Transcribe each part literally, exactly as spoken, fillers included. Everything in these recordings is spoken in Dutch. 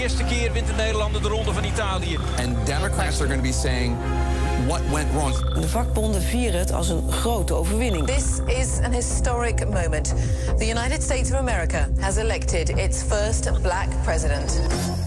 eerste keer wint de Nederlander de Ronde van Italië. And Democrats are going to be saying what went wrong. De vakbonden vieren het als een grote overwinning. This is an historic moment. The United States of America has elected its first black president.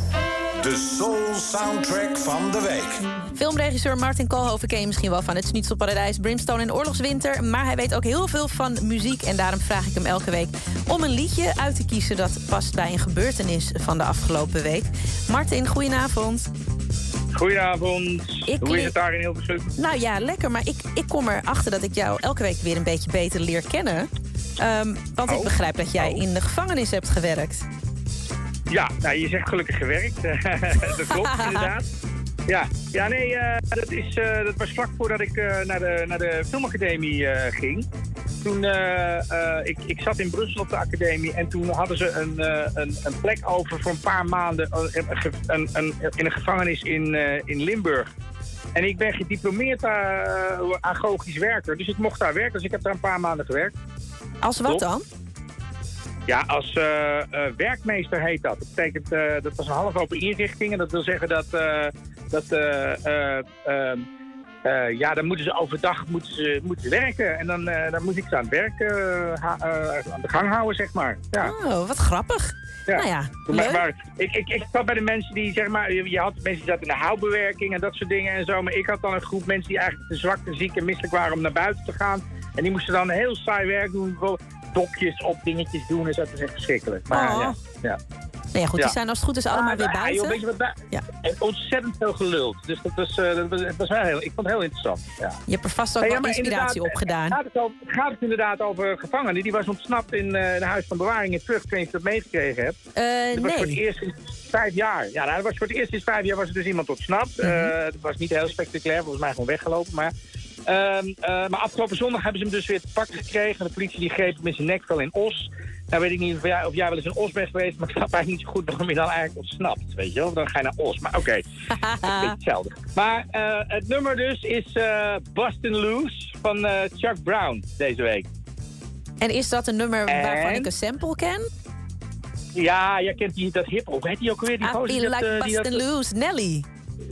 De Soul Soundtrack van de week. Filmregisseur Martin Koolhoven ken je misschien wel van Het Schnitzelparadijs, Brimstone en Oorlogswinter. Maar hij weet ook heel veel van muziek en daarom vraag ik hem elke week om een liedje uit te kiezen dat past bij een gebeurtenis van de afgelopen week. Martin, goedenavond. Goedenavond. Ik Hoe is het daar in Hilversum? Nou ja, lekker, maar ik, ik kom erachter dat ik jou elke week weer een beetje beter leer kennen. Um, want oh. ik begrijp dat jij oh. in de gevangenis hebt gewerkt. Ja, nou, je zegt gelukkig gewerkt. Dat klopt, inderdaad. Ja, ja nee, uh, dat, is, uh, dat was vlak voordat ik uh, naar, de, naar de filmacademie uh, ging. Toen, uh, uh, ik, ik zat in Brussel op de academie en toen hadden ze een, uh, een, een plek over voor een paar maanden uh, een, een, in een gevangenis in, uh, in Limburg. En ik ben gediplomeerd uh, agogisch werker, dus ik mocht daar werken. Dus ik heb daar een paar maanden gewerkt. Als wat Top. dan? Ja, als uh, uh, werkmeester heet dat. Dat betekent, uh, dat was een half open inrichting. En dat wil zeggen dat, uh, dat uh, uh, uh, uh, ja, dan moeten ze overdag moeten ze, moeten ze werken. En dan, uh, dan moet ik ze aan het werk uh, ha- uh, aan de gang houden, zeg maar. Ja. Oh, wat grappig. Ja. Nou ja, maar, maar, ik, ik, ik zat bij de mensen die, zeg maar, je had mensen die zaten in de houtbewerking en dat soort dingen en zo. Maar ik had dan een groep mensen die eigenlijk te zwak, te ziek en misselijk waren om naar buiten te gaan. En die moesten dan heel saai werk doen. Dopjes op dingetjes doen is dat is echt verschrikkelijk. Maar oh. ja, ja. Nou ja, goed, Ja. die zijn als het goed is allemaal Ah, weer ja, buiten. joh, weet je wat daar? Ja. En ontzettend veel geluld. Dus dat was, uh, dat was, dat was wel heel, ik vond het heel interessant. Ja. Je hebt er vast ook Hey, wel ja, maar inspiratie inderdaad, opgedaan. Gaat het, over, gaat het inderdaad over gevangenen? Die was ontsnapt in uh, de huis van bewaring in Vught. Ik weet niet of je dat meegekregen hebt. Uh, dat was voor het nee. eerst sinds vijf jaar. Ja, nou, dat was voor het eerst sinds vijf jaar was er dus iemand ontsnapt. Mhm. Uh, het was niet heel spectaculair, volgens mij gewoon weggelopen. Maar, um, uh, maar afgelopen zondag hebben ze hem dus weer te pakken gekregen. De politie die greep hem in zijn nek, wel in Os. Nou weet ik niet of jij, of jij wel eens in Os bent geweest, maar ik snap eigenlijk niet zo goed waarom je dan eigenlijk ontsnapt, weet je wel? Dan ga je naar Os, maar oké, okay. Het is een beetje hetzelfde. Maar uh, het nummer dus is uh, Bustin' Loose van uh, Chuck Brown deze week. En is dat een nummer En? waarvan ik een sample ken? Ja, jij kent die, dat hip-hop, hoe heet die ook alweer? Die I gozer feel dat, like uh, die bustin' dat- loose, Nelly.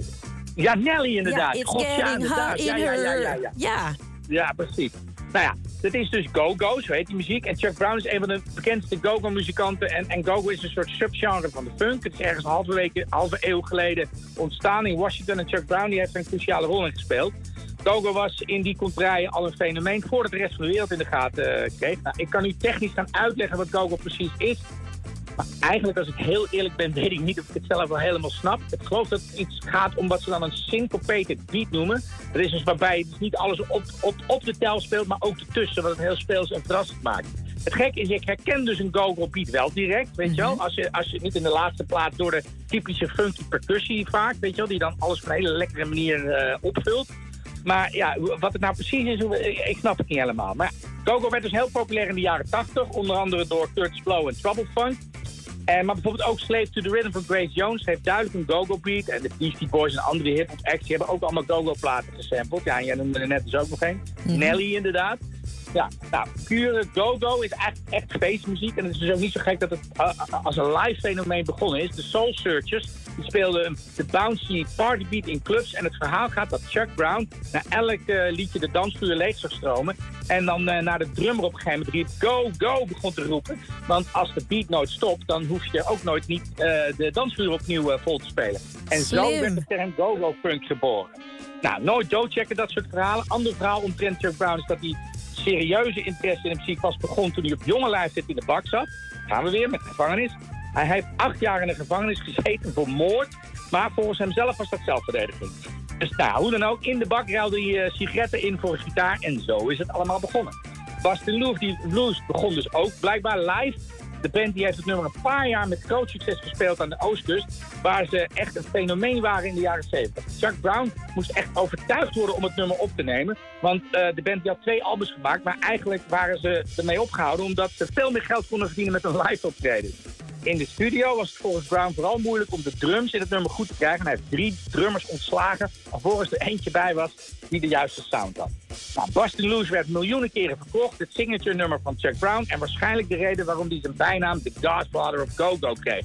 Ja, Nelly inderdaad. Ja, it's God, ja, getting inderdaad. hot in Ja, ja, ja, her. ja, ja. Ja. Ja, precies. Nou ja, dat is dus go-go, zo heet die muziek. En Chuck Brown is een van de bekendste go-go-muzikanten. En, en go-go is een soort subgenre van de funk. Het is ergens een halve, week, halve eeuw geleden ontstaan in Washington. En Chuck Brown die heeft er een cruciale rol in gespeeld. Go-go was in die contraien al een fenomeen voordat de rest van de wereld in de gaten uh, kreeg. Nou, ik kan u technisch gaan uitleggen wat go-go precies is. Maar eigenlijk, als ik heel eerlijk ben, weet ik niet of ik het zelf wel helemaal snap. Ik geloof dat het iets gaat om wat ze dan een syncopated beat noemen. Dat is dus waarbij je dus niet alles op, op, op de tel speelt, maar ook ertussen, wat het heel speels en verrassend maakt. Het gek is, ik herken dus een go-go beat wel direct, weet je wel. Als je, als je niet in de laatste plaats door de typische funky percussie vaak, weet je wel, die dan alles op een hele lekkere manier uh, opvult. Maar ja, wat het nou precies is, ik snap het niet helemaal. Maar go-go werd dus heel populair in de jaren tachtig, onder andere door Kurtis Blow en Trouble Funk. En, maar bijvoorbeeld ook Slave to the Rhythm van Grace Jones heeft duidelijk een go-go beat. En de Beastie Boys en andere hip-hop acts die hebben ook allemaal go-go platen gesampled. Ja, en jij noemde er net dus ook nog een. Mm-hmm. Nelly inderdaad. Ja, nou, pure go-go is echt, echt feestmuziek. En het is dus ook niet zo gek dat het uh, als een live fenomeen begonnen is. De Soul Searchers die speelden de bouncy partybeat in clubs. En het verhaal gaat dat Chuck Brown na elk uh, liedje de dansvloer leeg zou stromen. En dan uh, naar de drummer op een gegeven moment riep go, go begon te roepen. Want als de beat nooit stopt, dan hoef je ook nooit niet uh, de dansvloer opnieuw uh, vol te spelen. En Slim. zo werd de term go-go funk geboren. Nou, nooit doodchecken, dat soort verhalen. Ander verhaal omtrent Chuck Brown is dat hij serieuze interesse in de muziek pas begon toen hij op jonge leeftijd in de bak zat. Gaan we weer met gevangenis. Hij heeft acht jaar in de gevangenis gezeten voor moord, maar volgens hemzelf was dat zelfverdediging. Dus nou, hoe dan ook, in de bak ruilde hij uh, sigaretten in voor een gitaar en zo is het allemaal begonnen. Bustin' Loose begon dus ook blijkbaar live. De band die heeft het nummer een paar jaar met groot succes gespeeld aan de Oostkust, waar ze echt een fenomeen waren in de jaren zeventig. Chuck Brown moest echt overtuigd worden om het nummer op te nemen, want uh, de band die had twee albums gemaakt, maar eigenlijk waren ze ermee opgehouden omdat ze veel meer geld konden verdienen met een live optreden. In de studio was het volgens Brown vooral moeilijk om de drums in het nummer goed te krijgen. Hij heeft drie drummers ontslagen, alvorens er eentje bij was die de juiste sound had. Nou, Bustin' Loose werd miljoenen keren verkocht, het signature nummer van Chuck Brown, en waarschijnlijk de reden waarom hij zijn bijnaam The Godfather of Go-Go kreeg.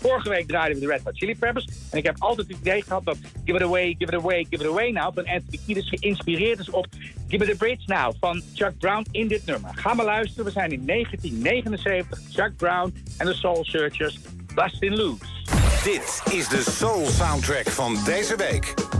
Vorige week draaiden we de Red Hot Chili Peppers. En ik heb altijd het idee gehad dat Give It Away, Give It Away, Give It Away Now van Anthony Kiedis geïnspireerd is op Give Me The Bridge Now van Chuck Brown in dit nummer. Ga maar luisteren, we zijn in negentien negenenzeventig. Chuck Brown en de Soul Searchers, Bustin' Loose. Dit is de Soul Soundtrack van deze week.